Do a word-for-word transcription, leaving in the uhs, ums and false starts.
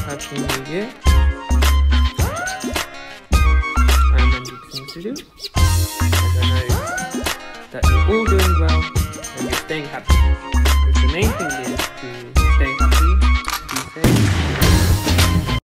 Happy New Year. And then big things to do. And I know that you're all doing well and you're staying happy. Because the main thing is